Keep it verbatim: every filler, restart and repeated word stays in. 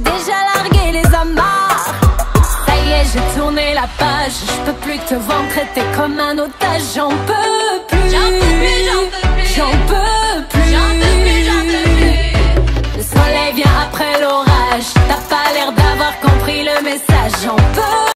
déjà largué les amarres. Ça y est, j'ai tourné la page. Je peux plus te voir me traiter comme un otage. J'en peux plus. J'en peux plus, j'en peux plus. J'en peux plus. J'en peux plus, j'en peux plus. Le soleil vient après l'orage. T'as pas l'air d'avoir compris le message. J'en peux